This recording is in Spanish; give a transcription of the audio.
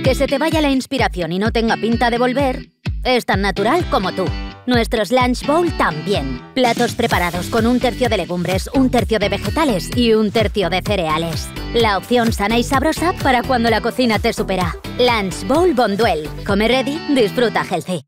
Que se te vaya la inspiración y no tenga pinta de volver es tan natural como tú. Nuestros Lunch Bowl también. Platos preparados con 1/3 de legumbres, 1/3 de vegetales y 1/3 de cereales. La opción sana y sabrosa para cuando la cocina te supera. Lunch Bowl Bonduel. Come ready, disfruta healthy.